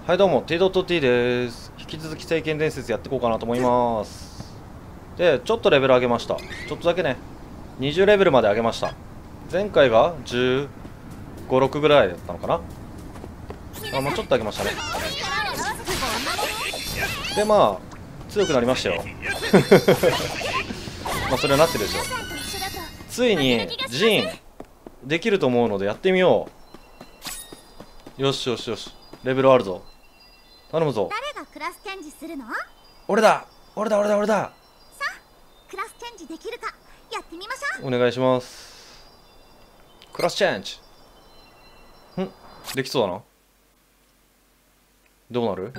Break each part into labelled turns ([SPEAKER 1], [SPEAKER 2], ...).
[SPEAKER 1] はいどうも T.T です。引き続き聖剣伝説やっていこうかなと思います。でちょっとレベル上げました。ちょっとだけね、20レベルまで上げました。前回が15、6ぐらいだったのかな。もうちょっと上げましたね。でまあ強くなりましたよ。まあそれはなってるでしょ。ついにジンできると思うのでやってみよう。よしよしよし、レベルあるぞ。頼むぞ。
[SPEAKER 2] 誰がクラスチェンジするの？
[SPEAKER 1] 俺だ俺だ。
[SPEAKER 2] さあ、クラスチェンジできるかやってみましょう。
[SPEAKER 1] お願いします。クラスチェンジ。できそうだな。どうなる？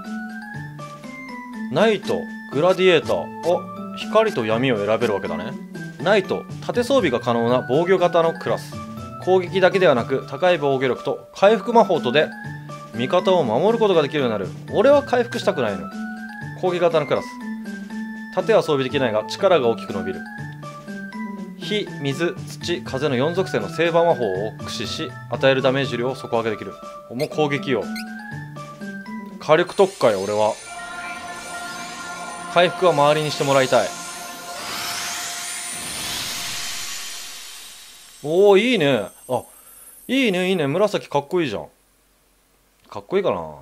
[SPEAKER 1] ナイト、グラディエーター。光と闇を選べるわけだね。ナイト、盾装備が可能な防御型のクラス。攻撃だけではなく高い防御力と回復魔法とで味方を守ることができるようになる。俺は回復したくないの。攻撃型のクラス。盾は装備できないが力が大きく伸びる。火、水、土、風の4属性のセーバー魔法を駆使し与えるダメージ量を底上げできる。もう攻撃よ。火力特化よ。俺は回復は周りにしてもらいたい。おお、いいね。いいねいいね。紫かっこいいじゃん。かっこいいかな。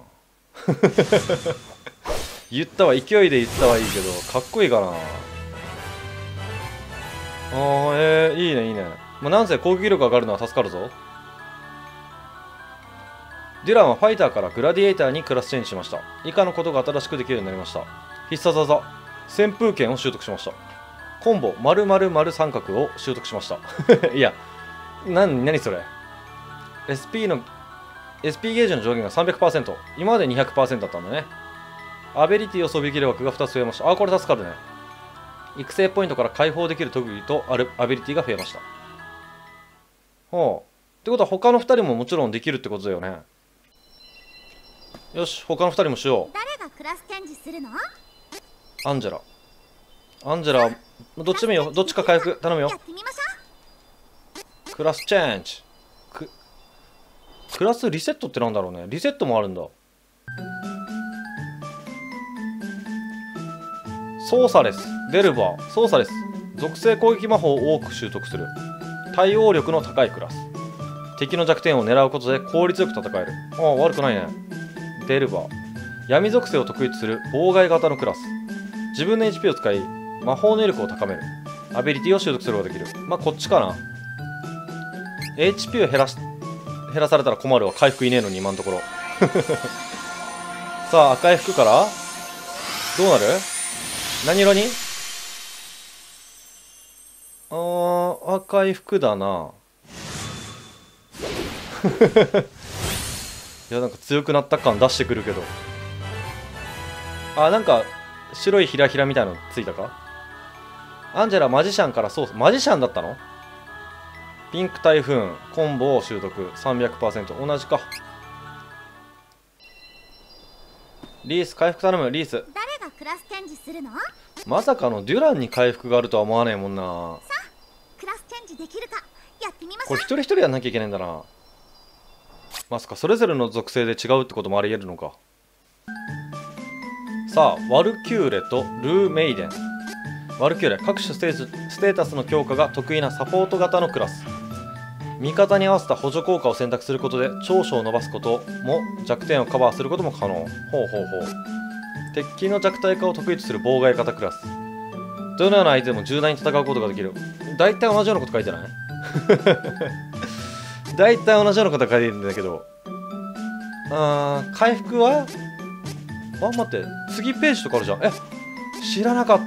[SPEAKER 1] 言ったわ、勢いで言ったはいいけどかっこいいかな。いいねいいね。まあ、なんせ攻撃力上がるのは助かるぞ。デュランはファイターからグラディエーターにクラスチェンジしました。以下のことが新しくできるようになりました。必殺技旋風剣を習得しました。コンボ〇〇〇三角を習得しました。いや、何それ。 SP ゲージの上限が 300%。 今まで 200% だったんだね。アビリティを装備できる枠が2つ増えました。これ助かるね。育成ポイントから解放できる特技とアビリティが増えました。ってことは他の2人ももちろんできるってことだよね。よし、他の2人もしよう。
[SPEAKER 2] 誰がクラスチェンジするの？
[SPEAKER 1] アンジェラ、どっちでもいいよ。どっちか回復頼むよ。
[SPEAKER 2] やってみましょ
[SPEAKER 1] クラスチェンジ。クラスリセットってなんだろうね。リセットもあるんだ。ソーサレス、デルバー、ソーサレス。属性攻撃魔法を多く習得する。対応力の高いクラス。敵の弱点を狙うことで効率よく戦える。悪くないね。デルバー、闇属性を得意とする妨害型のクラス。自分の HP を使い魔法能力を高める。アビリティを習得することができる。こっちかな。 HP を減らされたら困るわ。回復いねえのに今のところ。さあ、赤い服からどうなる？何色に？赤い服だな。いや、なんか強くなった感出してくるけど。なんか白いひらひらみたいなのついたか。アンジェラマジシャンからマジシャンだったの？ピンク台風コンボを習得 300%。 同じか。リース回復頼む。リース、
[SPEAKER 2] う。誰がクラスチェンジするの？
[SPEAKER 1] まさかのデュランに回復があるとは思わねえもんな。
[SPEAKER 2] さあ、クラスチェンジできるかやってみましょう。
[SPEAKER 1] これ一人一人やんなきゃいけないんだな。まさかそれぞれの属性で違うってこともありえるのか。さあ、ワルキューレとルーメイデン。ワルキューレ、各種ステータスの強化が得意なサポート型のクラス。味方に合わせた補助効果を選択することで長所を伸ばすことも弱点をカバーすることも可能。敵の弱体化を得意とする妨害型クラス。どのような相手でも柔軟に戦うことができる。大体同じようなこと書いてない？大体同じようなこと書いてるんだけど。回復は待って、次ページとかあるじゃん。知らなかった。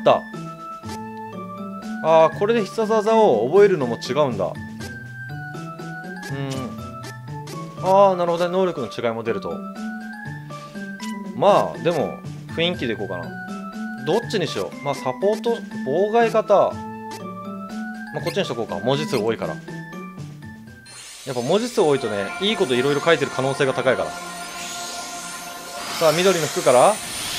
[SPEAKER 1] これで必殺技を覚えるのも違うんだ。なるほどね。能力の違いも出ると。でも雰囲気でいこうかな。どっちにしよう。サポート妨害型、こっちにしとこうか。文字数多いから。やっぱ文字数多いとね、いいこといろいろ書いてる可能性が高いから。さあ、緑の服から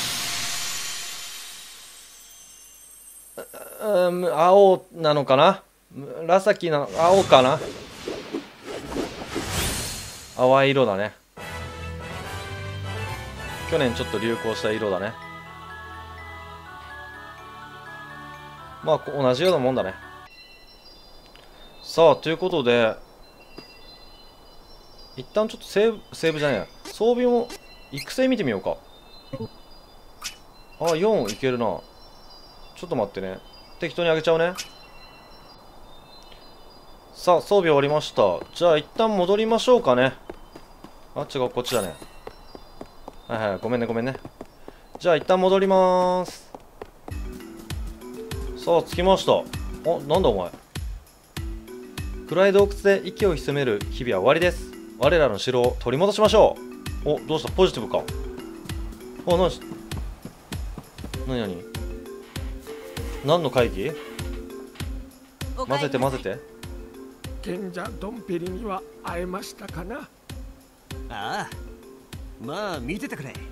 [SPEAKER 1] 青なのかな。紫なの、青かな。淡い色だね。 去年ちょっと流行した色だね。まあ同じようなもんだね。さあということで一旦ちょっとセーブじゃねえや、装備も育成見てみようか。あ、4いけるな。ちょっと待ってね、適当に上げちゃうね。さあ装備終わりました。じゃあ一旦戻りましょうかね。あ、違う、こっちだね。はいはい、ごめんねごめんね。じゃあ一旦戻りまーす。さあ着きました。あ、なんだお前。暗い洞窟で息を潜める日々は終わりです。我らの城を取り戻しましょう。お、どうした、ポジティブか。あ、何何の会議。混ぜて混ぜて。
[SPEAKER 3] 賢者ドンペリには会えましたかな。
[SPEAKER 4] ああ、まあ見ててくれ。
[SPEAKER 1] いや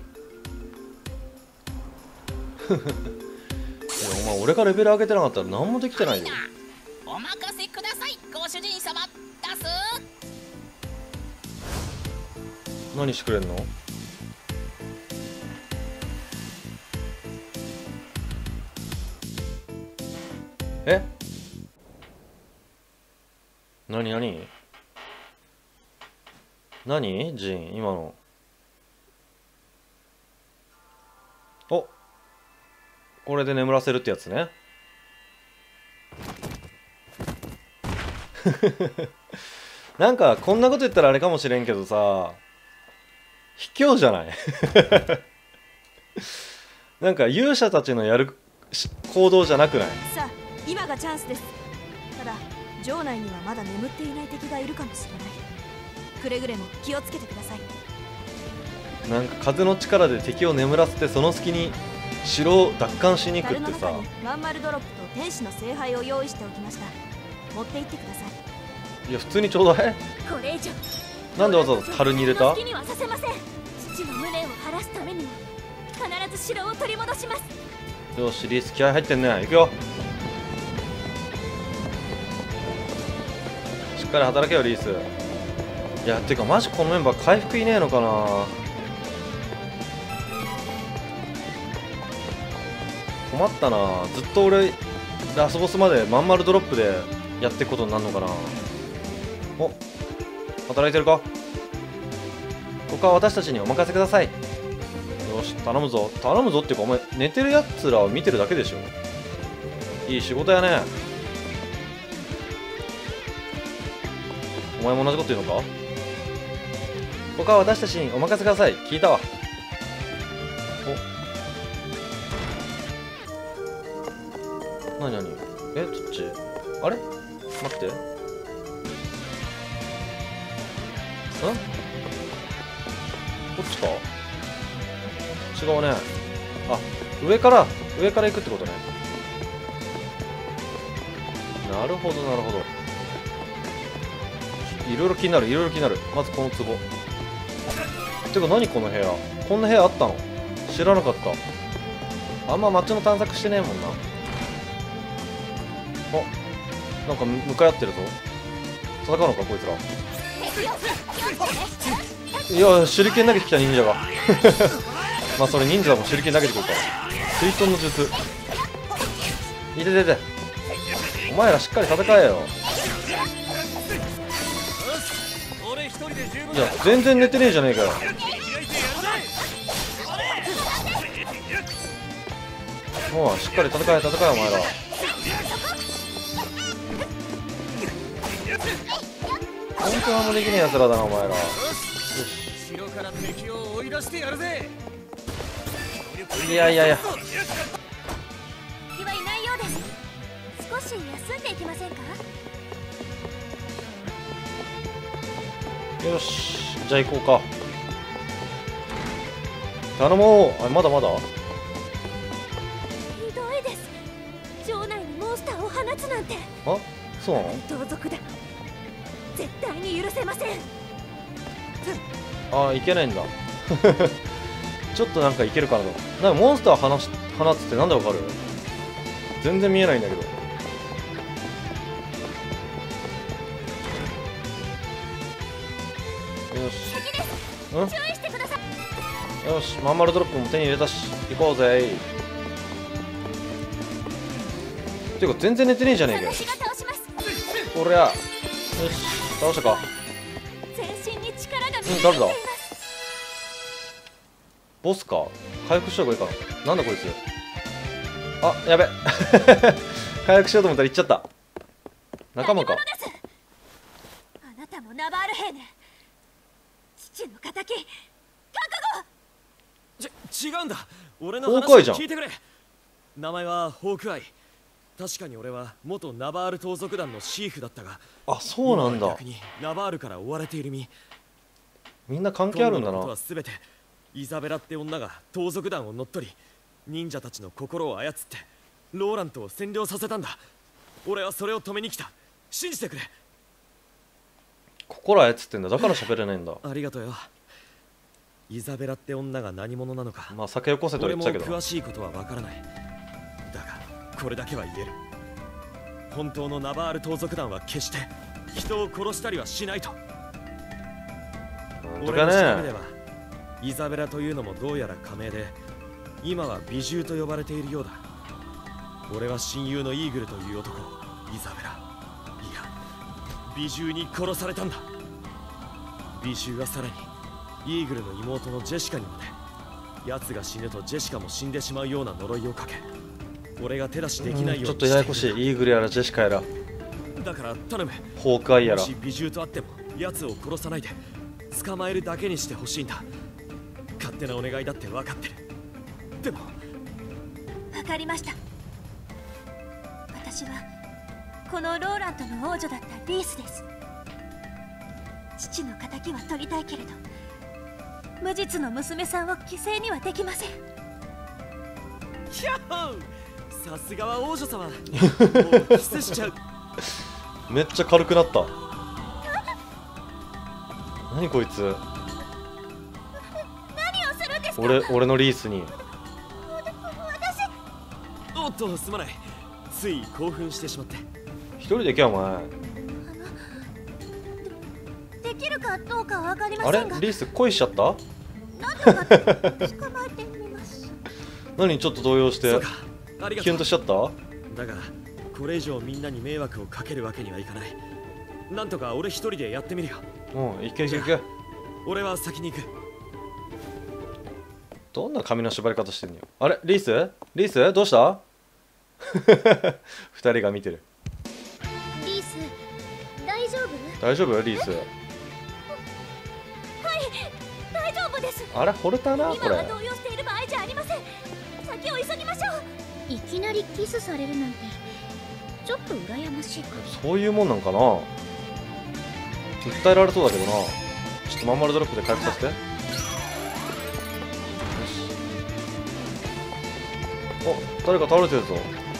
[SPEAKER 1] お前俺がレベル上げてなかったら何もできてないよ。
[SPEAKER 5] お任せください、ご主人様。出す。
[SPEAKER 1] 何してくれんの。え、何ジン今の。お、これで眠らせるってやつね。なんかこんなこと言ったらあれかもしれんけどさ、卑怯じゃない。なんか勇者たちのやる行動じゃなくない。
[SPEAKER 6] さあ今がチャンスです。ただ城内にはまだ眠っていない敵がいるかもしれない。くれぐれも気をつけてください。
[SPEAKER 1] なんか風の力で敵を眠らせてその隙に城を奪還しに行くってさ。
[SPEAKER 6] 樽の中にまん丸ドロップと天使の聖杯を用意しておきました。持って行ってください。
[SPEAKER 1] いや普通にちょうだい。
[SPEAKER 2] これ以上
[SPEAKER 1] なんでわざわざ樽に入れた。
[SPEAKER 2] 好きにはさせません。父の無念を晴らすためにも必ず城を取り戻します。
[SPEAKER 1] よしリース気合入ってんね。行くよ。しっかり働けよリース。いやてかマジこのメンバー回復いねえのかな。困ったな。ずっと俺ラスボスまでまん丸ドロップでやっていくことになるのかな。お、働いてるか。ここは私たちにお任せください。よし頼むぞ頼むぞっていうか、お前寝てるやつらを見てるだけでしょ。いい仕事やね。お前も同じこと言うのか。ここは私たちにお任せください。聞いたわ。お、何え、どっち。あれ待って。こっちか。違うね。あ、上から行くってことね。なるほどなるほど。いろいろ気になるまずこの壺。てか何この部屋。こんな部屋あったの知らなかった。あんま街の探索してねえもんな。あ、なんか向かい合ってるぞ。戦うのかこいつら。いや手裏剣投げてきた忍者が。まあそれ忍者も手裏剣投げてくるから。水遁の術。いててて。お前らしっかり戦えよ。いや全然寝てねえじゃねえかよ。おいしっかり戦えお前ら。本当はもうできねえやつらだなお前ら。よし
[SPEAKER 4] 城から敵を追い出してやるぜ。
[SPEAKER 1] いや
[SPEAKER 2] 敵はいないようです。少し休んでいきませんか。
[SPEAKER 1] よしじゃあ行こうか。頼もう。あ、まだまだ。
[SPEAKER 2] ひどいです。城内にモンスターを放つなんて。
[SPEAKER 1] あ、そうなの。
[SPEAKER 2] 盗賊だ。絶対に許せません。
[SPEAKER 1] あ、いけないんだ。ちょっとなんかいけるかなと。なんかモンスター放つってなんでわかる。全然見えないんだけど。よし。
[SPEAKER 2] 注意してください。
[SPEAKER 1] よし、まん丸ドロップも手に入れたし、行こうぜ。ていうか全然寝てねえじゃねえかよ。
[SPEAKER 2] 私が倒します。
[SPEAKER 1] こりゃよし、倒したか。
[SPEAKER 2] 全身に力が
[SPEAKER 1] うん、誰だ。ボスか。回復した方がいいかな。なんだこいつ。あ、やべ回復しようと思ったら行っちゃった。仲間か。
[SPEAKER 2] あなたもナバール兵ね。父の敵、覚
[SPEAKER 4] 違うんだ。俺の
[SPEAKER 1] ホークアイじゃん
[SPEAKER 4] 話を聞いてくれ。名前はホークアイ。確かに俺は元ナバール盗賊団のシーフだったが、
[SPEAKER 1] あ、そうなんだ。
[SPEAKER 4] 今は逆にナバールから追われている身。
[SPEAKER 1] みんな関係あるんだな
[SPEAKER 4] 今度のことは。全てイザベラって女が盗賊団を乗っ取り、忍者たちの心を操ってローラントを占領させたんだ。俺はそれを止めに来た。信じてくれ。
[SPEAKER 1] 心操ってんだ。だから喋れないんだ。
[SPEAKER 4] ありがとうよ。イザベラって女が何者なのか、
[SPEAKER 1] まあ酒よこせとは
[SPEAKER 4] 俺も
[SPEAKER 1] 言ってたけどな。
[SPEAKER 4] 詳しいことはわからない。だがこれだけは言える。本当のナバール盗賊団は決して人を殺したりはしないと。
[SPEAKER 1] 本当か
[SPEAKER 4] 俺の調べで
[SPEAKER 1] ね。
[SPEAKER 4] はイザベラというのもどうやら仮名で、今は美獣と呼ばれているようだ。俺は親友のイーグルという男、イザベラ、いや美獣に殺されたんだ。美獣はさらにイーグルの妹のジェシカにまで、奴が死ぬとジェシカも死んでしまうような呪いをかけ、俺が手出しできないように
[SPEAKER 1] ちょっとややこしい。イーグルやらジェシカやら
[SPEAKER 4] だから頼む。
[SPEAKER 1] ホークアイやら。
[SPEAKER 4] もし美獣と会っても奴を殺さないで捕まえるだけにしてほしいんだ。勝手なお願いだって分かってる。でも
[SPEAKER 2] わかりました。私はこのローラントの王女だったリースです。父の仇は取りたいけれど、無実の娘さんを犠牲にはできません。
[SPEAKER 4] ヒャッホー、さすがは王女様。もうキスしちゃう。
[SPEAKER 1] めっちゃ軽くなった。何こいつ。
[SPEAKER 2] 何をするんですか。
[SPEAKER 1] 俺のリースに。
[SPEAKER 4] おっとすまない。つい興奮してしまって。
[SPEAKER 1] 一人で行けよお前。
[SPEAKER 2] できるかどうかわかりま
[SPEAKER 1] あれ
[SPEAKER 2] せんが、
[SPEAKER 1] リース恋しちゃった。
[SPEAKER 2] なんとか捕まえてみます。
[SPEAKER 1] 何ちょっと動揺して
[SPEAKER 4] そうか、ありがとう
[SPEAKER 1] キュンとしちゃった。
[SPEAKER 4] だがこれ以上みんなに迷惑をかけるわけにはいかない。なんとか俺一人でやってみるよ。
[SPEAKER 1] うん、行け行け行け。
[SPEAKER 4] 俺は先に行く。
[SPEAKER 1] どんな髪の縛り方してんのよ。あれリースリースどうした二人が見てる。
[SPEAKER 2] リース、大丈夫？
[SPEAKER 1] 大丈夫リース。
[SPEAKER 2] 大丈夫です。
[SPEAKER 1] あれ惚れたなこ
[SPEAKER 2] 今は
[SPEAKER 1] れ。
[SPEAKER 2] 動揺している場合じゃありません。先を急ぎましょう。いきなりキスされるなんてちょっと羨ましいか。
[SPEAKER 1] そういうもんなんかな。訴えられそうだけどな。ちょっとまん丸ドロップで回復させて。よし。お、誰か倒れてるぞ。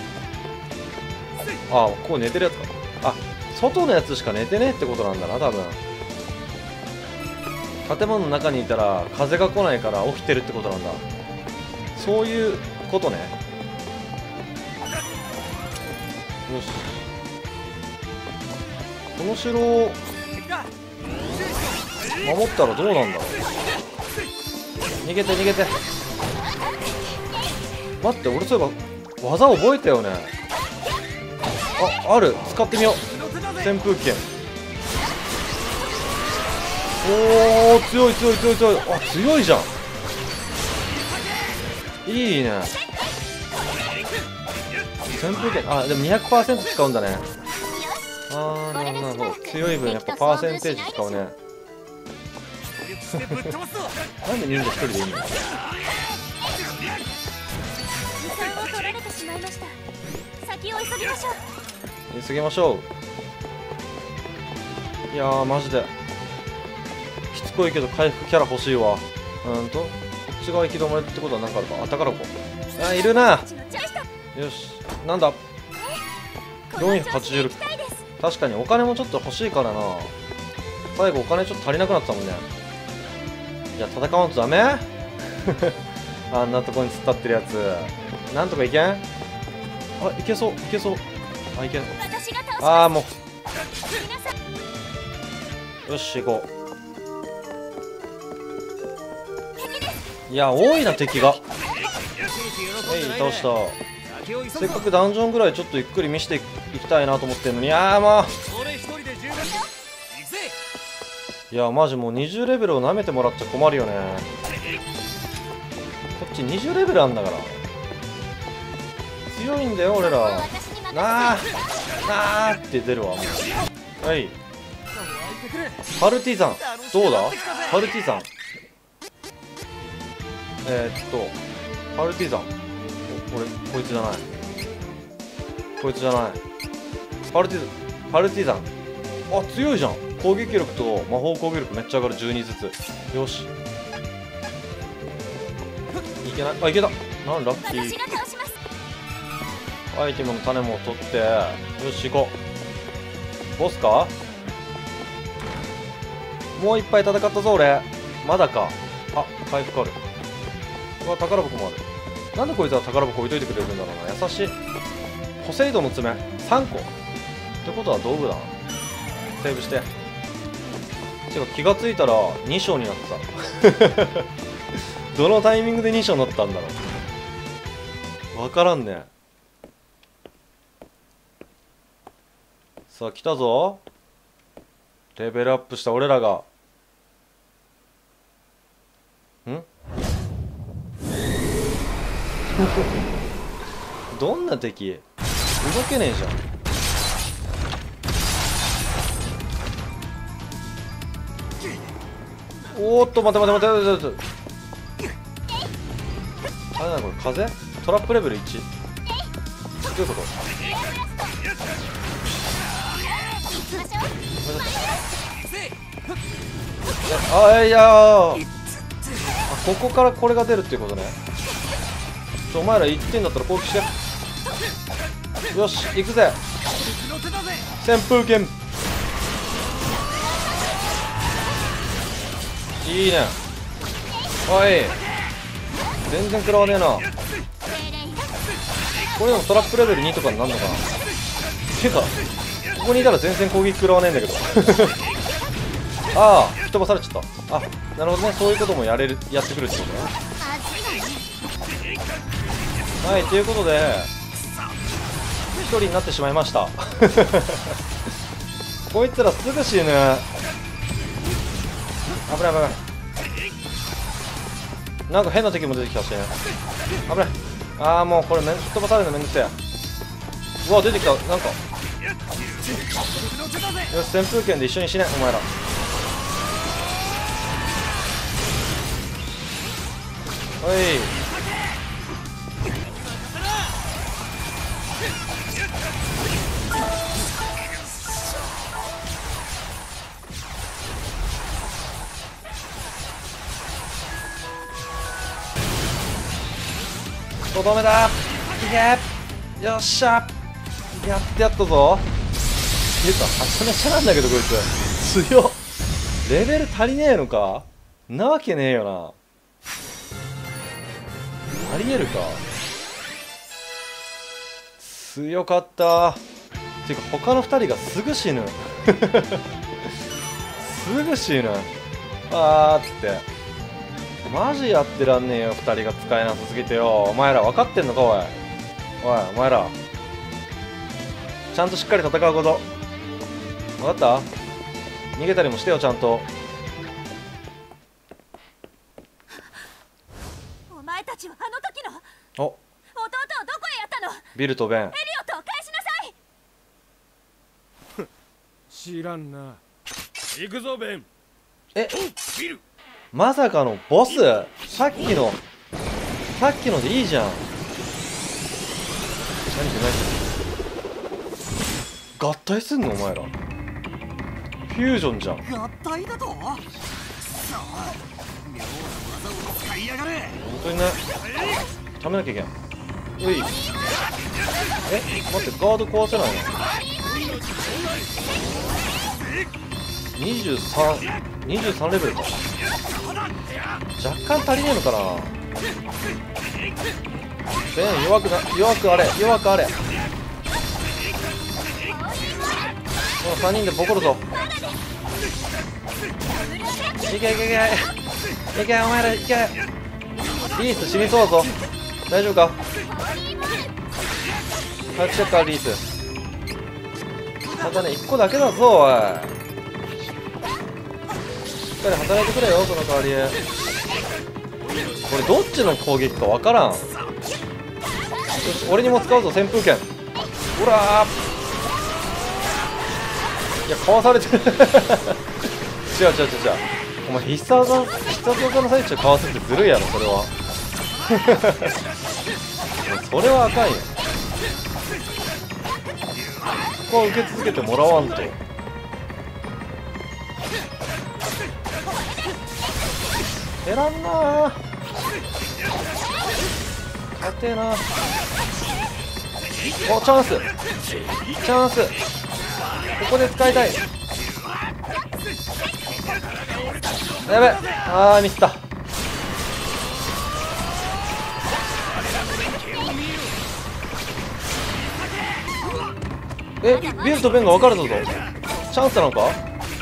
[SPEAKER 1] あ、ここ寝てるやつか。あ、外のやつしか寝てねえってことなんだな多分。建物の中にいたら風が来ないから起きてるってことなんだ。そういうことね。よし、この城を守ったらどうなんだろう。逃げて逃げて。待って、俺そういえば技覚えたよね。ある、使ってみよう。旋風剣。おお、強い強い強い強い。あ、強いじゃん。いいね。旋風剣、あ、でも 200% 使うんだね。あー、なるほど。強い分やっぱパーセンテージ使うね。なんで忍者一人でいいの。
[SPEAKER 2] 時間を取られてしまいました。先を急ぎましょう。
[SPEAKER 1] 急ぎましょう。いやーマジでしつこいけど回復キャラ欲しいわ。こっち側行き止まりってことは何かあるか。あ、宝子。あ、いるな。
[SPEAKER 2] 私のチョイスだ。
[SPEAKER 1] よし、なんだ。
[SPEAKER 2] この調子で行
[SPEAKER 1] 486。
[SPEAKER 2] きたいです。
[SPEAKER 1] 確かにお金もちょっと欲しいからな。最後お金ちょっと足りなくなってたもんね。いや、戦わんとダメあんなとこに突っ立ってるやつ。なんとかいけん。あ、いけそういけそう。あ、いけん。
[SPEAKER 2] 私が倒します。
[SPEAKER 1] あーも
[SPEAKER 2] 皆さん、
[SPEAKER 1] う。よし、行こう。 いや多いな敵が。倒した。せっかくダンジョンぐらいちょっとゆっくり見せていきたいなと思ってんのに、いやまあ、いやマジもう20レベルを舐めてもらっちゃ困るよね。こっち20レベルあんだから強いんだよ俺ら。なあって出るわもう。はい、パルティザンどうだ。パルティザンパルティザン、こいつじゃない、こいつじゃない。パルティザン、あ強いじゃん。攻撃力と魔法攻撃力めっちゃ上がる。12ずつ。よし、いけない。あいけた。なんラッキー。アイテムの種も取って、よし行こう。ボスか。もういっぱい戦ったぞ俺。まだか。あ回復ある。うわ宝箱もある。なんでこいつは宝箱置いといてくれるんだろうな。優しい。ポセイドの爪3個ってことは道具だな。セーブして。てか気がついたら2章になってたどのタイミングで2章になったんだろう。わからんね。さあ来たぞ。レベルアップした俺らが。どんな敵？動けねえじゃん。おーっと待て。あれなこれ風？トラップレベル1？どういうこと？いやここからこれが出るっていうことね。お前ら1点だったら攻撃して。よし行くぜ旋風剣。いいね。おい全然食らわねえな。これでもトラップレベル2とかになるのかな。てかここにいたら全然攻撃食らわねえんだけどああ吹き飛ばされちゃった。あなるほどね、そういうこともやってくるってことね。はいということで1人になってしまいましたこいつらすぐ死ぬ。危ない。なんか変な敵も出てきたしね。危ない。ああもうこれ吹っ飛ばされるのめんどくせえ。うわ出てきた。なんかよし旋風剣で一緒に死ねお前ら。おいとどめだ。いけよっしゃやってやったぞ。っていうかはちゃめちゃなんだけどこいつ強っ。レベル足りねえのか。なわけねえよな。ありえるか。強かった。っていうか他の2人がすぐ死ぬすぐ死ぬ。あーっつってマジやってらんねえよ。2人が使えなさすぎてよ。お前ら分かってんのかおい。お前らちゃんとしっかり戦うこと。分かった？逃げたりもしてよちゃんと。
[SPEAKER 2] お前たちはあの時の
[SPEAKER 1] お
[SPEAKER 2] 弟をどこへやったの？
[SPEAKER 1] ビルとベン。
[SPEAKER 2] エリオットを返しなさい。
[SPEAKER 3] 知らんな。
[SPEAKER 4] 行くぞベン。
[SPEAKER 3] ビル
[SPEAKER 1] まさかのボス。さっきのでいいじゃん。何合体すんのお前ら。フュージョンじゃん。
[SPEAKER 7] 合体だと？さあ妙な技を使いやがれ。
[SPEAKER 1] 本当にねためなきゃいけん。うい待ってガード壊せないの。23レベルか。若干足りねえのかな。ベン弱くあれ。この3人でボコるぞ。いけお前らいけ。 リース死にそうだぞ。大丈夫か。早くしてっかリース。またね1個だけだぞおい。しっかり働いてくれよその代わり。これどっちの攻撃かわからん。よし俺にも使うぞ旋風剣。ほらー、いやかわされてる違う違う違う違う、お前必殺技の最中かわすってずるいやろそれはそれはあかんよ。ここは受け続けてもらわんと。減らんなー、勝てえな。おチャンスチャンス、ここで使いたい。やべ、あーミスった。え、ビルとベンが分かれたぞ。チャンスなのか。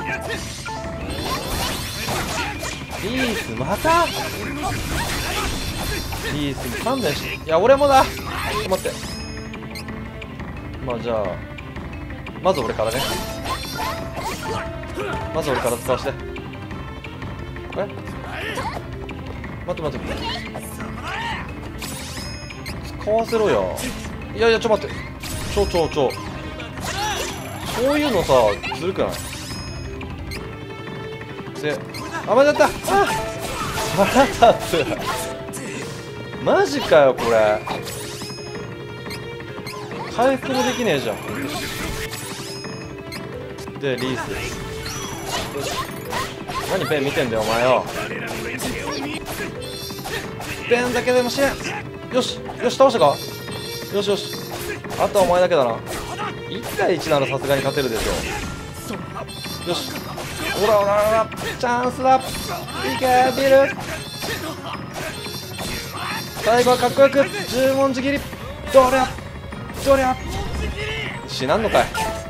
[SPEAKER 1] リースまたリースに勘弁し。いや俺もだ。ちょっと待って、まあじゃあまず俺からね。まず俺から使わして。え、待って待って、使わせろよ。いやいやちょっと待って、そういうのさずるくない。で、あ、間違った。あ、腹立つ。マジかよこれ。回復もできねえじゃん。でリース、よし、何ペン見てんだよお前よ。ペンだけでも死ね。よしよし倒したか。よしよし、あとはお前だけだな。1対1ならさすがに勝てるでしょ。よし、ほらほらほら、チャンスだ。いけビル。最後はかっこよく十文字切り。どりゃどりゃ、死なんのかい。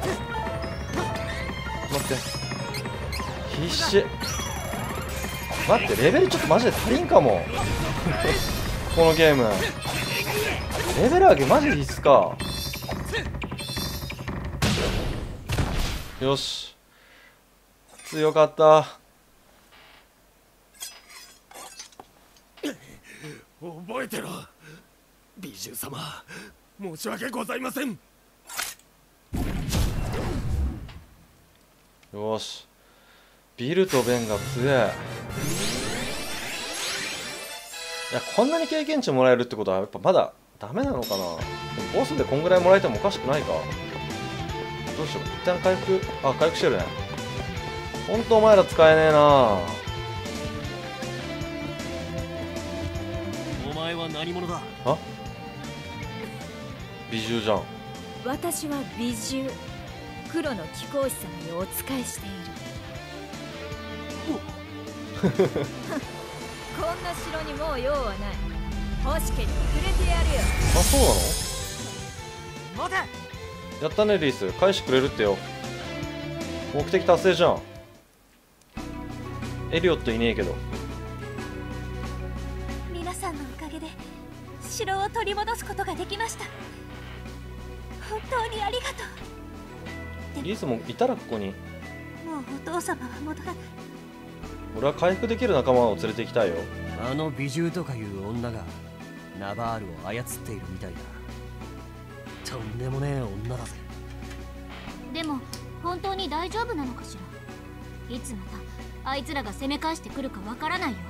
[SPEAKER 1] 待って、必死。待って、レベルちょっとマジで足りんかもこのゲームレベル上げマジで必須か。よし、強かった。
[SPEAKER 3] 覚えてろ美獣様、申し訳ございません。
[SPEAKER 1] よし、ビルとベンが強え。いや、こんなに経験値もらえるってことはやっぱまだダメなのかな。ボスでこんぐらいもらえてもおかしくないか。どうしよう、一旦回復。あ、回復してるね。ほんとお前ら使えねえな。
[SPEAKER 4] お前は何者だ。
[SPEAKER 1] あ、美獣じゃん。
[SPEAKER 6] 私は美獣、黒の貴公子様にお仕えしている。こんな城にもう用はない。欲しければくれてやるよ。
[SPEAKER 1] あ、そうなの。
[SPEAKER 7] 待て。
[SPEAKER 1] やったねリース、返してくれるってよ。目的達成じゃん。エリオットいねえけど。
[SPEAKER 2] 皆さんのおかげで城を取り戻すことができました。本当にありがとう。
[SPEAKER 1] リースもいたらここに。
[SPEAKER 2] もうお父様は戻らない。
[SPEAKER 1] 俺は回復できる仲間を連れて行きたいよ。
[SPEAKER 4] あの美獣とかいう女がナバールを操っているみたいだ。とんでもねえ女だぜ。
[SPEAKER 8] でも本当に大丈夫なのかしら。いつまたあいつらが攻め返してくるかわからないよ。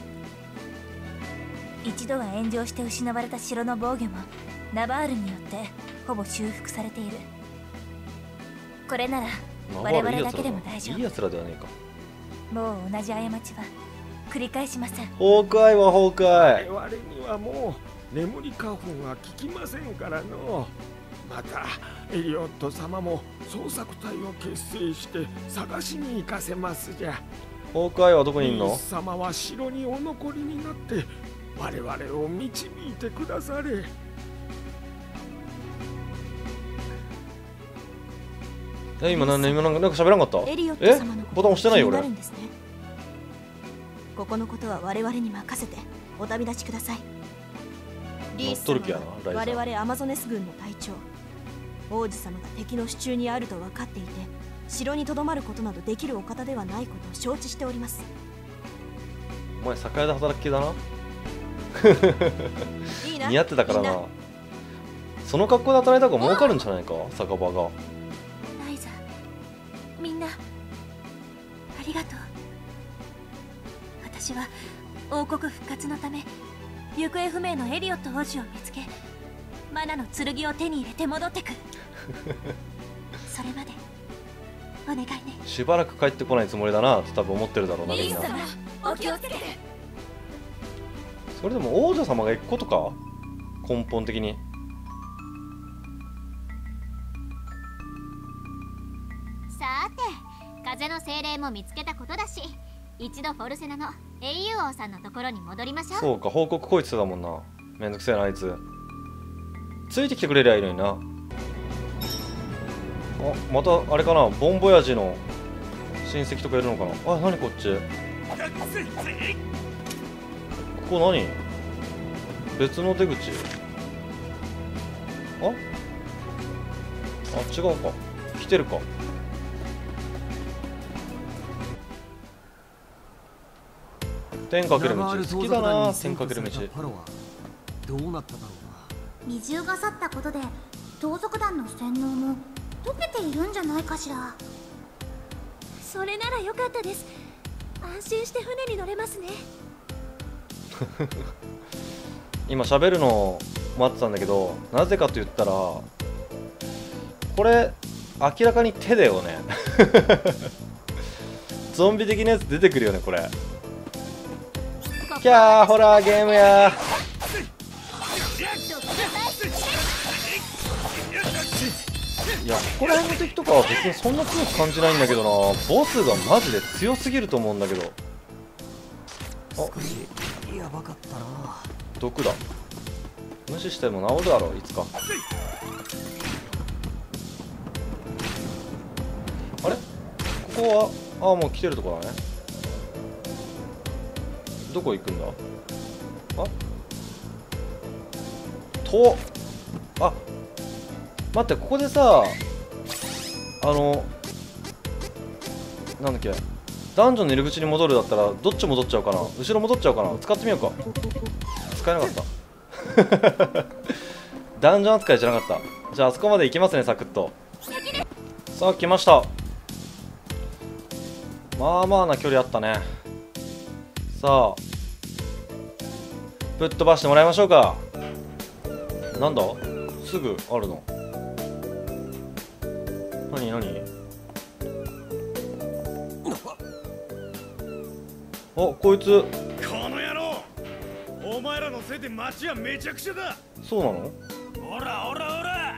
[SPEAKER 2] 一度は炎上して失われた城の防御もナバールによってほぼ修復されている。これなら我々だけでも大丈夫。
[SPEAKER 1] いいやつらではねえか。
[SPEAKER 2] もう同じ過ちは繰り返しません。
[SPEAKER 1] 崩壊は崩壊。
[SPEAKER 3] 我々にはもう眠り花粉は効きませんからの。またエリオット様も捜索隊を結成して探しに行かせますじゃ。
[SPEAKER 1] 崩壊はどこにいんの。
[SPEAKER 3] リース様は城にお残りになって我々を導いてくだされ。
[SPEAKER 1] 今なんか喋らんかった。
[SPEAKER 2] エリオット様のこと
[SPEAKER 1] ボタン押してないよ俺。
[SPEAKER 2] 気になるんですね。
[SPEAKER 6] ここのことは我々に任せてお旅立ちください。リース様は我々アマゾネス軍の隊長。王子様が敵の手中にあると分かっていて、城にとどまることなどできるお方ではないことを承知しております。
[SPEAKER 1] お前酒屋で働き系だな。
[SPEAKER 6] いいな。
[SPEAKER 1] 似合ってたからな。その格好で働いた方が儲かるんじゃないか、酒場が。
[SPEAKER 2] ライザ、みんなありがとう。私は王国復活のため行方不明のエリオット王子を見つけ、マナの剣を手に入れて戻ってくる。それまでお願いね。
[SPEAKER 1] しばらく帰ってこないつもりだなって多分思ってるだろうな、みんな。
[SPEAKER 2] お気をつけて。
[SPEAKER 1] それでも王女様が行くことか、根本的に。
[SPEAKER 8] さて、風の精霊も見つけたことだし、一度フォルセナの英雄王さんのところに戻りましょう。
[SPEAKER 1] そうか、報告こいつだもんな。めんどくせえなあいつ。ついてきてくれりゃいいのにな。あ、またあれかな、ボンボヤジの親戚とかいるのかな。あ、何こっち。ここ何、別の出口。あ、違うか、来てるか。天かける道好きだな。天かける道。
[SPEAKER 7] どうなっただろうな。
[SPEAKER 8] 二重が去ったことで盗賊団の洗脳も解けているんじゃないかしら。
[SPEAKER 2] それならよかったです。安心して船に乗れますね。
[SPEAKER 1] 今喋るのを待ってたんだけど、なぜかと言ったらこれ明らかに手だよね。ゾンビ的なやつ出てくるよねこれ。キャーホラーゲームや。いや、ここら辺の敵とかは別にそんな強く感じないんだけどな。ボスがマジで強すぎると思うんだけど。
[SPEAKER 7] 少しやばかったな。
[SPEAKER 1] 毒だ。無視しても治るだろういつか。あれ、ここはもう来てるとこだね。どこ行くんだ。待って、ここでさ、なんだっけ、ダンジョンの入り口に戻るだったらどっち戻っちゃうかな、後ろ戻っちゃうかな。使ってみようか。使えなかったダンジョン扱いじゃなかった。じゃああそこまで行きますね、サクッと。さあ来ました。まあまあな距離あったね。さあぶっ飛ばしてもらいましょうか。なんだ、すぐあるの。何あ、こいつ。
[SPEAKER 4] この野郎、お前らのせいで街はめちゃくちゃだ。
[SPEAKER 1] そうなの。
[SPEAKER 4] おらおらおら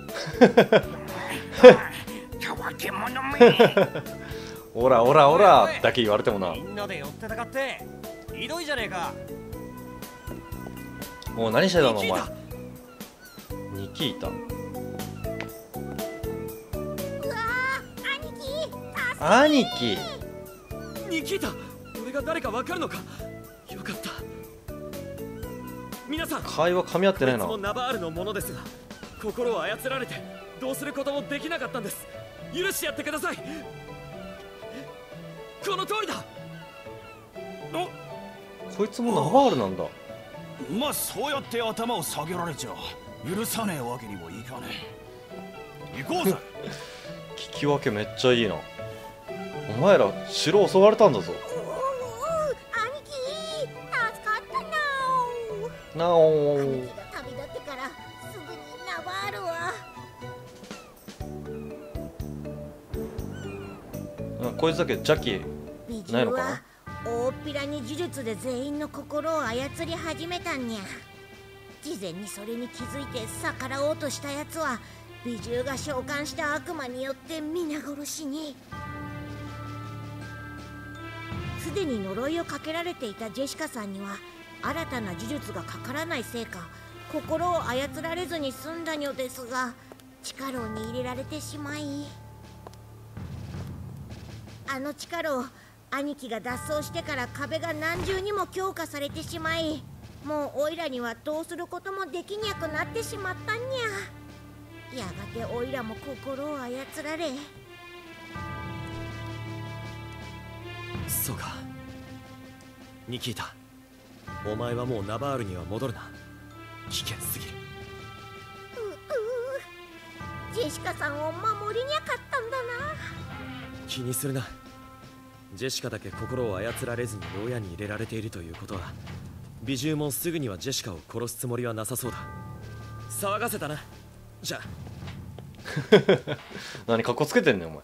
[SPEAKER 7] たわけ者め。
[SPEAKER 1] オラオラオラだけ言われてもな。
[SPEAKER 7] みんなで寄ってたかってひどいじゃねえか。
[SPEAKER 1] もう何してたのお前。ニキータ。兄貴。
[SPEAKER 4] ニキータ、俺が誰かわかるのか。よかった。皆さん、
[SPEAKER 1] 会話噛み合ってないな。
[SPEAKER 4] いつもナバールのものですが、心を操られてどうすることもできなかったんです。許してやってください。この通りだ。
[SPEAKER 1] こいつもナバールなんだ。
[SPEAKER 9] まあそうやって頭を下げられちゃ許さねえわけにもいかねえ。行こうぜ。
[SPEAKER 1] 聞き分けめっちゃいいな。お前ら城襲われたんだぞ。
[SPEAKER 2] 兄貴、助かった
[SPEAKER 1] なお。
[SPEAKER 2] 兄貴が旅立ってからすぐにナバールは。
[SPEAKER 1] こいつだけ邪気ないのかな。
[SPEAKER 2] 大っぴらに呪術で全員の心を操り始めたんにゃ。事前にそれに気づいて逆らおうとしたやつは美獣が召喚した悪魔によって皆殺しに。すでに呪いをかけられていたジェシカさんには新たな呪術がかからないせいか心を操られずに済んだのですが、地下牢に入れられてしまい、あの地下牢
[SPEAKER 10] 兄貴が脱走してから壁が何重にも強化されてしまい、もうオイラにはどうすることもできにゃくなってしまったんにゃ。やがてオイラも心を操られ。
[SPEAKER 4] そうか。ニキータ、お前はもうナバールには戻るな。危険すぎる。
[SPEAKER 10] ジェシカさんを守りにゃかったんだな。
[SPEAKER 4] 気にするな。ジェシカだけ心を操られずに牢屋に入れられているということは、美獣もすぐにはジェシカを殺すつもりはなさそうだ。騒がせたな。じゃあ
[SPEAKER 1] 何かっこつけてんねんお前。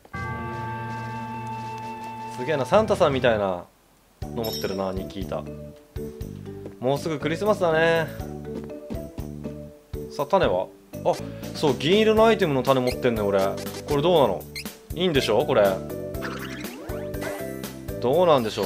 [SPEAKER 1] すげえな、サンタさんみたいなの持ってるな。ニキータ、もうすぐクリスマスだね。さあ種は、あ、そう、銀色のアイテムの種持ってんねん俺。これどうなの、いいんでしょこれ。どうなんでしょう。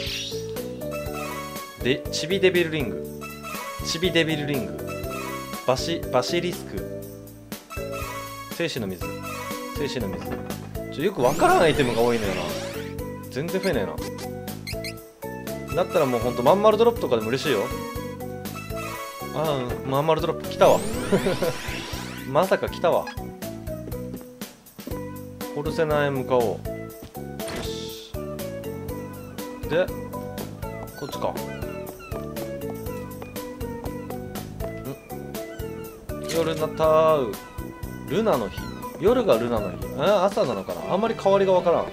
[SPEAKER 1] で、チビデビルリング、チビデビルリング、バシリスク、生死の水、生死の水。よくわからんアイテムが多いのよな。全然増えねえな。だったらもうほんとまん丸ドロップとかでも嬉しいよ。ああ、まん丸ドロップ来たわまさか来たわ。ホルセナへ向かおう。よし。でこっちか。夜なたうルナの日。夜がルナの日。朝なのかな。あんまり変わりがわからん。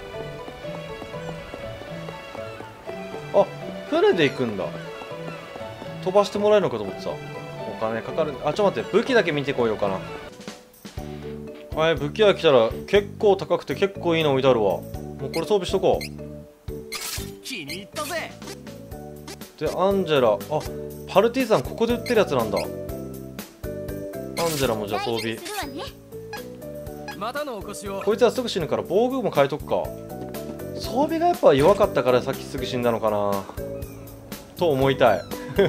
[SPEAKER 1] あ、船で行くんだ。飛ばしてもらえるのかと思ってさ。お金かかる。あ、ちょっと待って、武器だけ見てこようかな。はい、武器屋来たら結構高くて結構いいの置いてあるわ。もうこれ装備しとこう。
[SPEAKER 7] 気に入ったぜ。
[SPEAKER 1] でアンジェラ、あ、パルティザンここで売ってるやつなんだ。アンジェラもじゃあ装備。
[SPEAKER 7] またのお越しを。
[SPEAKER 1] こいつはすぐ死ぬから防具も変えとくか。装備がやっぱ弱かったからさっきすぐ死んだのかなと思いたい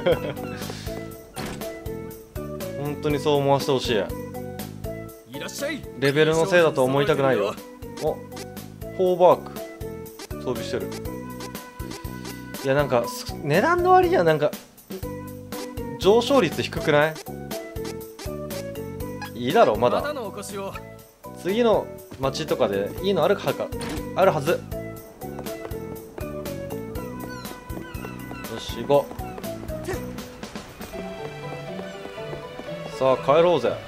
[SPEAKER 1] 本当にそう思わせてほしい。
[SPEAKER 7] いらっしゃい。
[SPEAKER 1] レベルのせいだと思いたくないよ。お、フォーバーク装備してる。いやなんか値段の割にはなんか上昇率低くない？いいだろまだ。次の街とかでいいのあるはず。よし行こう。さあ帰ろうぜ。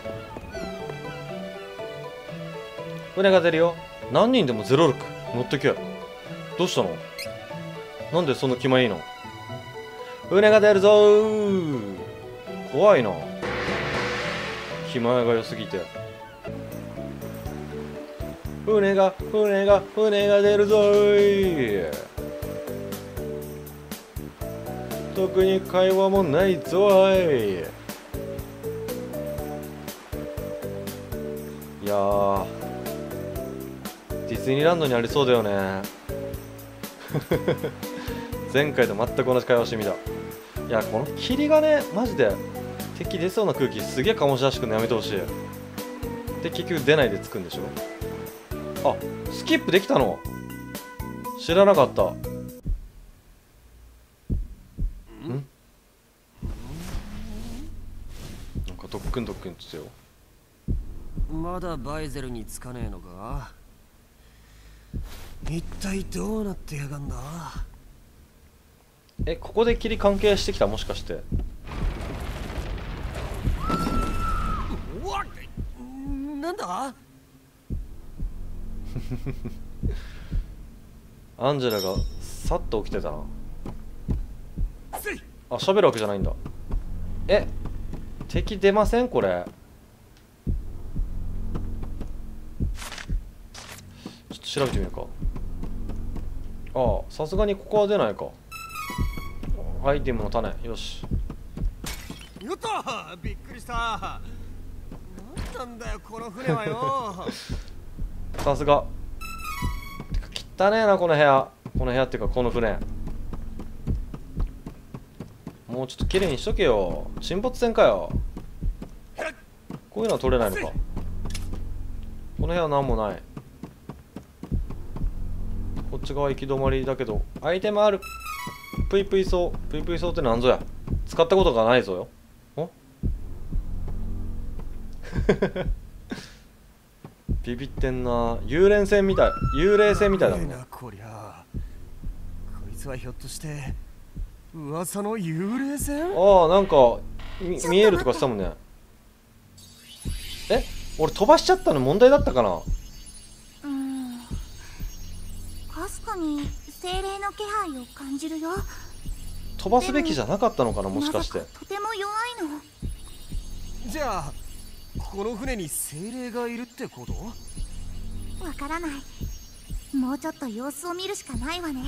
[SPEAKER 1] 船が出るよ。何人でも06乗ってけ。どうしたの？なんでそんな気前いいの？船が出るぞー。怖いな、気前が良すぎて。船が出るぞーい。特に会話もないぞーい。いやーディズニーランドにありそうだよね前回と全く同じ会話してみた。いやこの霧がねマジで敵出そうな空気すげえ醸し出してくるのやめてほしい。で結局出ないでつくんでしょ。あ、スキップできたの知らなかった。ん？なんかドックンドックンって言ってよ。
[SPEAKER 7] まだバイゼルにつかねえのか。一体どうなってやがんだ。
[SPEAKER 1] え、ここで霧関係してきたもしかして。
[SPEAKER 7] なんだ
[SPEAKER 1] アンジェラがさっと起きてたな。あ、喋るわけじゃないんだ。え、敵出ませんこれ。ちょっと調べてみるか。ああ、さすがにここは出ないか。アイテムの種、よし。
[SPEAKER 7] よっとびっくりした。なんだよこの船はよ
[SPEAKER 1] さすが。てか汚ねえなこの部屋。この部屋っていうかこの船。もうちょっと綺麗にしとけよ。沈没船かよ。こういうのは取れないのか。この部屋は何もない。こっちち側行き止まりだけどアイテムある。ぷいぷいそう。ぷいぷいそうってなんぞや。使ったことがないぞよ。おビビってんな。幽霊船みたい。幽霊船みたいだもんね。
[SPEAKER 7] こりゃこいつはひょっとして噂の幽霊船？
[SPEAKER 1] ああ、なんか見えるとかしたもんね。え、俺飛ばしちゃったの問題だったかな。
[SPEAKER 2] かすかに精霊の気配を感じるよ。
[SPEAKER 1] 飛ばすべきじゃなかったのかな、もしかして。
[SPEAKER 2] とても弱いの。
[SPEAKER 7] じゃあこの船に精霊がいるってこと？
[SPEAKER 2] わからない。もうちょっと様子を見るしかないわね。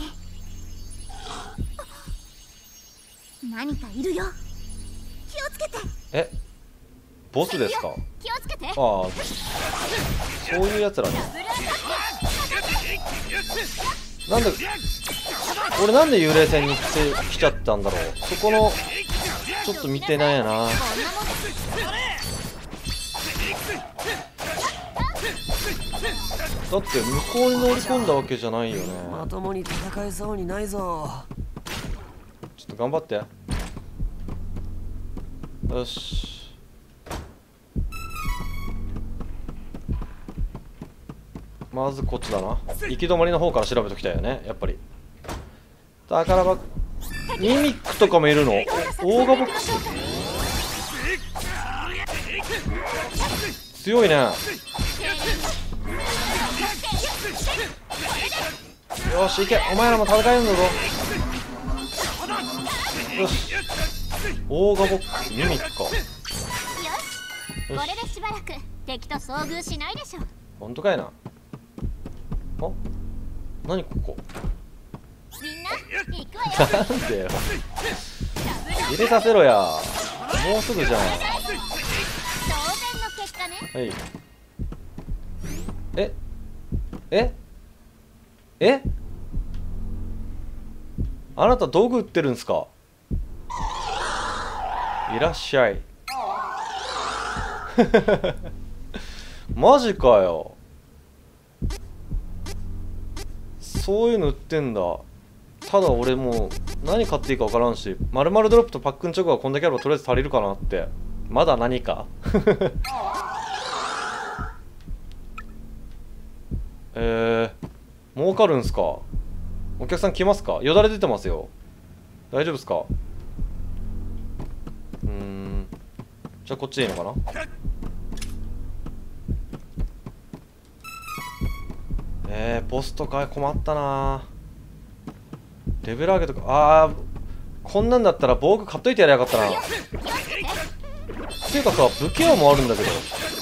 [SPEAKER 2] 何かいるよ。気をつけて。
[SPEAKER 1] え、ボスですか？
[SPEAKER 8] 気をつけて。
[SPEAKER 1] ああ、そういうやつらね。なんで俺なんで幽霊船に来ちゃったんだろう。そこのちょっと見てないやな。だって向こうに乗り込んだわけじゃないよね。
[SPEAKER 7] まともに戦えそうにないぞ。
[SPEAKER 1] ちょっと頑張って。よし。まずこっちだな。行き止まりの方から調べときたいよね、やっぱり。宝箱、ミミックとかもいるの？オーガボックス強いね。よし、行け。お前らも戦えるんだぞ。よし。オーガボックス、ミミックか。よし、
[SPEAKER 8] これでしばらく敵と遭遇しないでしょ。
[SPEAKER 1] ほんとかいな。あ、何ここ。
[SPEAKER 8] みんな行くわよ。
[SPEAKER 1] なんでよ。入れさせろや。もうすぐじゃん。
[SPEAKER 8] 当然の結果ね。
[SPEAKER 1] はい。えあなた道具売ってるんすか？いらっしゃい。マジかよ。そういうの売ってんだ。ただ俺もう何買っていいか分からんし、〇〇ドロップとパックンチョコはこんだけあればとりあえず足りるかなって。まだ何か儲かるんすか？お客さん来ますか？よだれ出てますよ。大丈夫っすか？じゃあこっちでいいのかな。ボスとか困ったな。レベル上げとか、こんなんだったら防具買っといてやりゃよかったな。っていうかさ、武器屋もあるんだけど。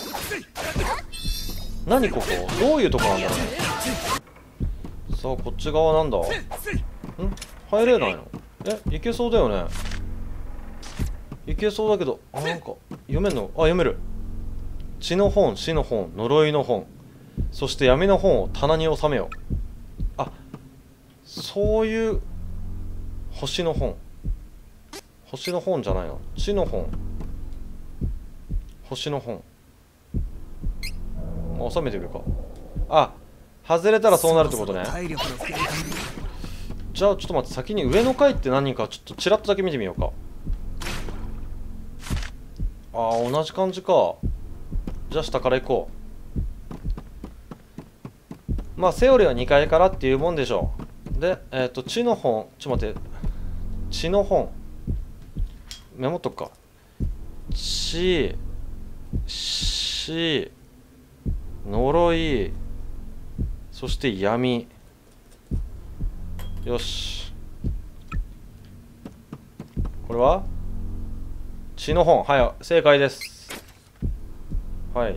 [SPEAKER 1] 何ここ？どういうとこなんだろうね。さあ、こっち側なんだ。入れないの？いけそうだよね。いけそうだけど、なんか読めんの？読める。血の本、死の本、呪いの本、そして闇の本を棚に収めよう。そういう星の本。星の本じゃないの。血の本、星の本。収めてくるか。外れたらそうなるってことね。じゃあちょっと待って、先に上の階って何かちょっとちらっとだけ見てみようか。同じ感じか。じゃあ下から行こう。まあセオリーは2階からっていうもんでしょう。で、血の本、ちょっと待って、血の本メモっとくか。血、呪い、そして闇。よし、これは血の本。はい、正解です。はい。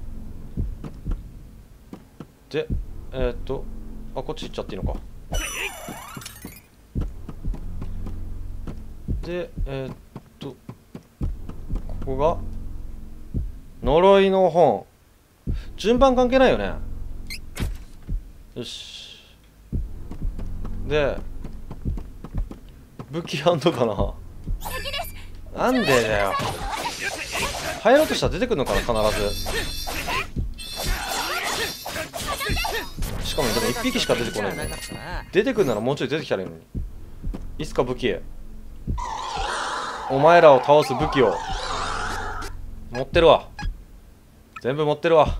[SPEAKER 1] で、こっち行っちゃっていいのか。で、ここが呪いの本。順番関係ないよね。よし。で、武器ハンドかな。なんでだよ。入ろうとしたら出てくるのかな、必ず。 しかもでも1匹しか出てこないんだよ。出てくるならもうちょい出てきたらいいのに。いつか武器へ。お前らを倒す武器を持ってるわ。全部持ってるわ。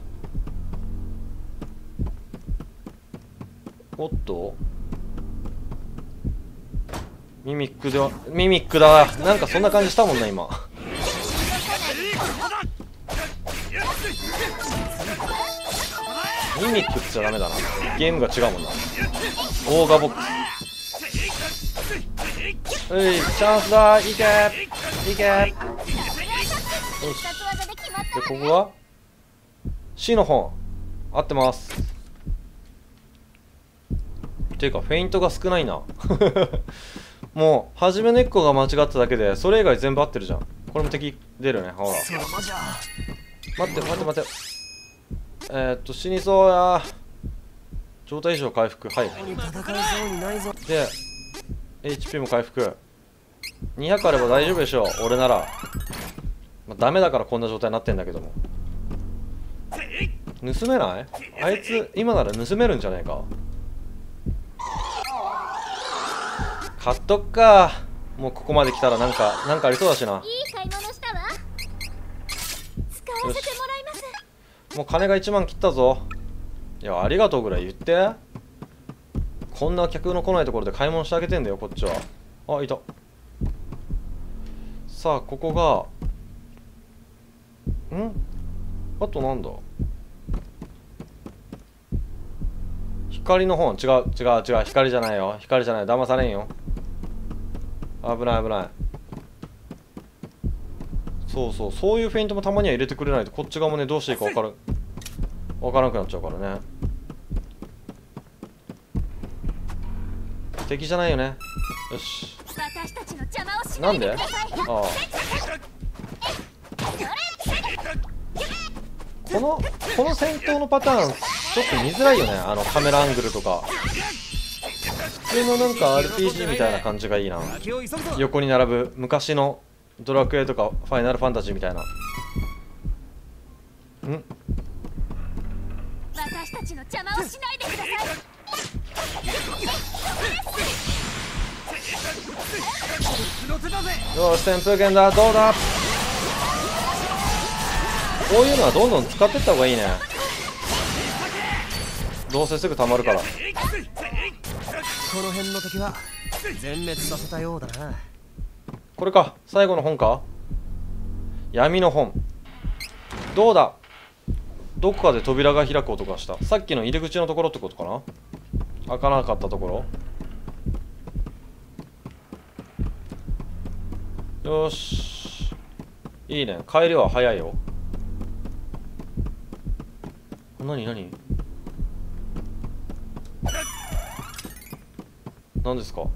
[SPEAKER 1] おっとミミックだ。ミミックだ。なんかそんな感じしたもんな今。ミミックっちゃダメだな。ゲームが違うもんな。オーガボックス。うい、チャンスだ。いけいけ。よし。でここが C の本合ってます。ていうかフェイントが少ないな。もう初めの1個が間違っただけでそれ以外全部合ってるじゃん。これも敵出るね。ほら待って待って待って。死にそうや。状態異常回復。はい。で HP も回復。200あれば大丈夫でしょう。俺なら、まあ、ダメだからこんな状態になってんだけども。盗めない？あいつ今なら盗めるんじゃないか。買っとくか。もうここまで来たらなんかありそうだしな。
[SPEAKER 8] いい買い物したわ。使わせてもらいます。
[SPEAKER 1] もう金が1万切ったぞ。いやありがとうぐらい言って。こんな客の来ないところで買い物してあげてんだよこっちは。あ、いた。さあここがあとなんだ。光の本。違う光じゃないよ。光じゃない。騙されんよ。危ない危ない。そういうフェイントもたまには入れてくれないとこっち側もねどうしていいか分からなくなっちゃうからね。敵じゃないよね。よし。
[SPEAKER 2] 私たちの邪魔をし
[SPEAKER 1] なで
[SPEAKER 2] なんいでください。
[SPEAKER 1] ああこの戦闘のパターンちょっと見づらいよね。カメラアングルとか普通のなんか RPG みたいな感じがいいな。横に並ぶ昔のドラクエとかファイナルファンタジーみたいな。
[SPEAKER 2] 私たちの邪魔をしないでください。
[SPEAKER 1] よし旋風剣だ。どうだ。こういうのはどんどん使ってった方がいいね。どうせすぐ溜まるから。
[SPEAKER 7] この辺の敵は全滅させたようだな。
[SPEAKER 1] これか最後の本か。闇の本。どうだ。どこかで扉が開く音がした。さっきの入り口のところってことかな。開かなかったところ。よしいいね。帰りは早いよ。何何ですか。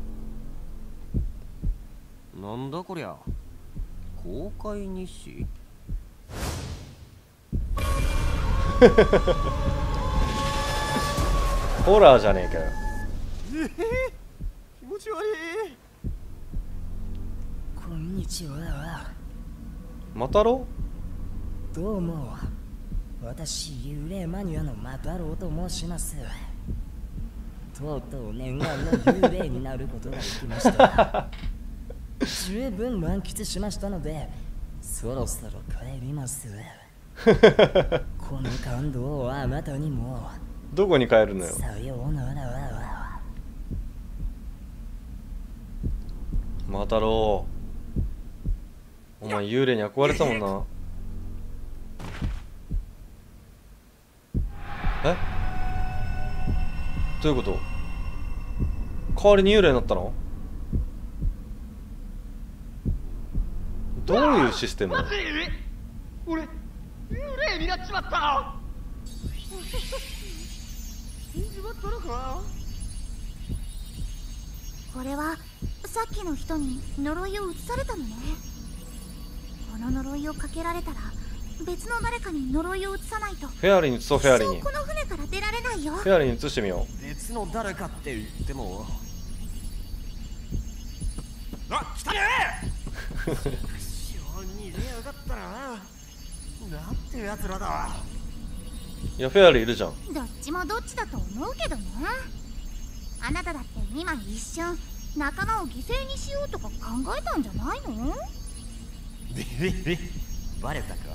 [SPEAKER 7] なんだこりゃ。公開日誌。
[SPEAKER 1] ホラーじゃねえかよ。
[SPEAKER 7] 気持ち悪い。
[SPEAKER 11] こんにちは。
[SPEAKER 1] マタロ
[SPEAKER 11] ウ？どうも。私、幽霊マニアのマタロウと申します。とうとう念願の幽霊になることができました。十分満喫しましたので、そろそろ帰ります。この感動をあなたにも。
[SPEAKER 1] どこに帰るのよ。
[SPEAKER 11] さようなら。
[SPEAKER 1] マタロウ、お前幽霊に憧れてたもんな。え？どういうこと？代わりに幽霊になったの？どういうシステム？
[SPEAKER 12] 俺幽霊になっちまった死んじまったのか。
[SPEAKER 2] これはさっきの人に呪いを移されたのね。この呪いをかけられたら別の誰かに呪いを移さないと。
[SPEAKER 1] フェアリーに移そう。フェアリーに。
[SPEAKER 2] この船から出られないよ。
[SPEAKER 1] フェアリーに移してみよ
[SPEAKER 7] う。別の誰かって言っても。
[SPEAKER 12] あ、来たね
[SPEAKER 7] 逃げやがったな。なんてやつらだ。
[SPEAKER 1] いやフェアリーいるじゃん。
[SPEAKER 8] どっちもどっちだと思うけどね。あなただって今一瞬仲間を犠牲にしようとか考えたんじゃないの？
[SPEAKER 11] バレたか。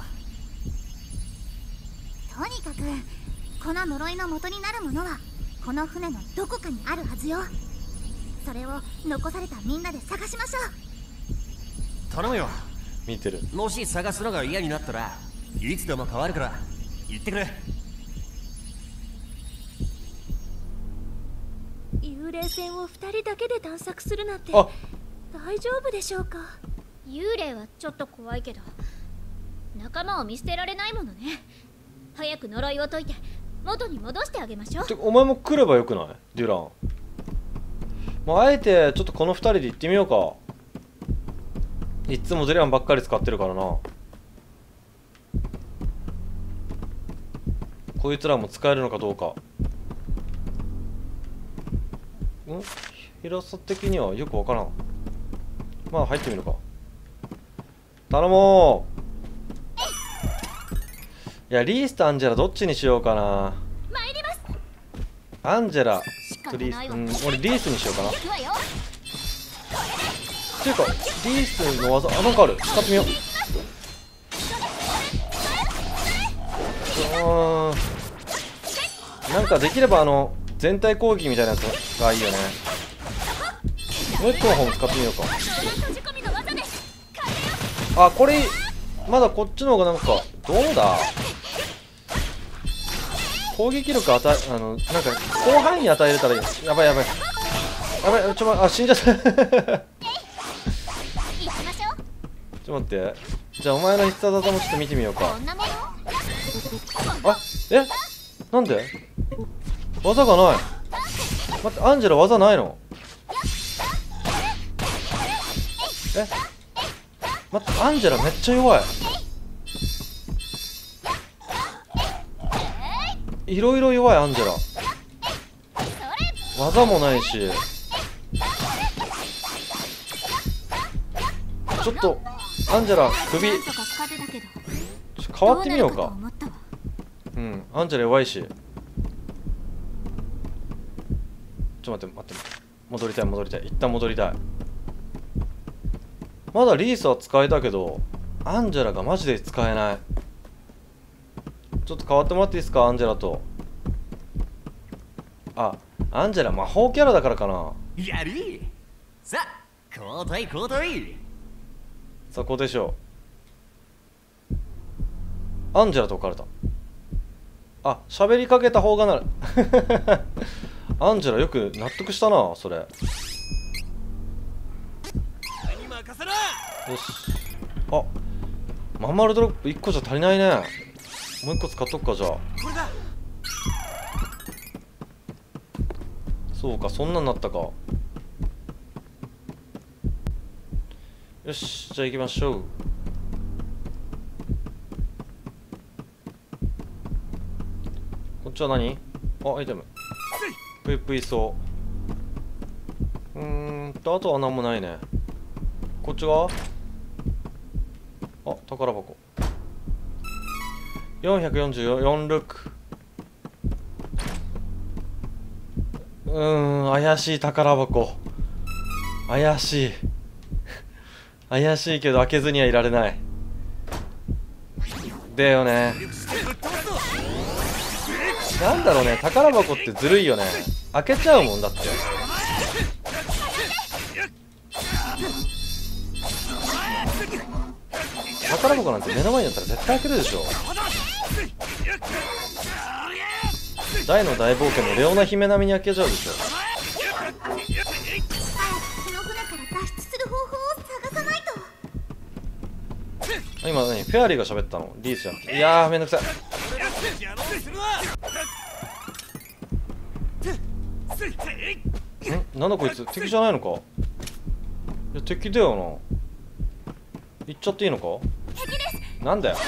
[SPEAKER 8] とにかくこの呪いの元になるものはこの船のどこかにあるはずよ。それを残されたみんなで探しましょう。
[SPEAKER 7] 頼むよ。
[SPEAKER 1] 見てる。
[SPEAKER 7] もし探すのが嫌になったらいつでも変わるから言ってくれ。
[SPEAKER 2] 幽霊船を2人だけで探索するなんて
[SPEAKER 1] あ
[SPEAKER 2] 大丈夫でしょうか？
[SPEAKER 8] 幽霊はちょっと怖いけど仲間を見捨てられないものね。早く呪いを解いて元に戻してあげましょう。
[SPEAKER 1] てお前も来ればよくない？デュラン。もうあえてちょっとこの2人で行ってみようか。いつもデュランばっかり使ってるからな。こいつらも使えるのかどうか。広さ的にはよくわからん。まあ入ってみるか。頼もう。いやリースとアンジェラどっちにしようかな。
[SPEAKER 8] 参ります。
[SPEAKER 1] アンジェラとリース、俺リースにしようかな。っていうかリースの技なんかある？使ってみよう。なんかできれば全体攻撃みたいなやつがいいよね。もう一個の方も使ってみようか。あこれまだこっちの方がなんかどうだ。攻撃力なんか広範囲に与えれたらいい。やばいやばいやばい。死んじゃったちょっと待って。じゃあお前の必殺技もちょっと見てみようか。あえなんで技がない。待ってアンジェラ技ないの？え待ってアンジェラめっちゃ弱い。いろいろ弱いアンジェラ。技もないし。ちょっとアンジェラ首変わってみようか。うんアンジェラ弱いし。ちょっと待って戻りたい一旦戻りたい。まだリースは使えたけどアンジェラがマジで使えない。ちょっと変わってもらっていいですかアンジェラと。あアンジェラ魔法キャラだからかな。
[SPEAKER 7] やりさあ交代交代。
[SPEAKER 1] そこでしょう。アンジェラと置かれた。あ喋りかけた方がなるアンジェラよく納得したなそれ。よし。あマンマルドロップ1個じゃ足りないね。もう1個使っとくかじゃあ。そうかそんなんなったか。よしじゃあ行きましょう。こっちは何？あアイテムぷいぷいそう。あとは何もないね。こっちはあ宝箱444ルック。怪しい宝箱。怪しい怪しいけど開けずにはいられないだよね。なんだろうね宝箱ってずるいよね。開けちゃうもんだって。宝箱なんて目の前にあったら絶対開けるでしょ。大の大冒険のレオナ姫並みに開けちゃうでしょ。今何フェアリーが喋ったの？リースじゃん。いやーめんどくさい。なんだこいつ敵じゃないのか？いや敵だよな。行っちゃっていいのか？なんだよ。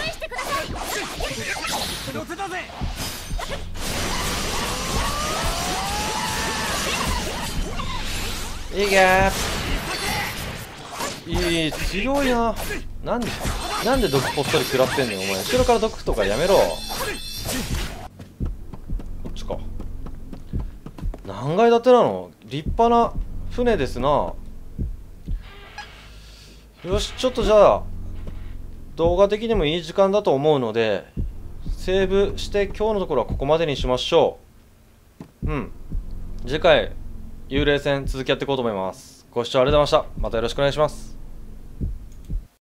[SPEAKER 1] いいがー。いい強いな。なんで毒こっそり食らってんねんお前。後ろから毒とかやめろ。 何階建てなの？立派な船ですな。よし、ちょっとじゃあ動画的にもいい時間だと思うのでセーブして今日のところはここまでにしましょう。次回幽霊船続きやっていこうと思います。ご視聴ありがとうございました。またよろしくお願いします。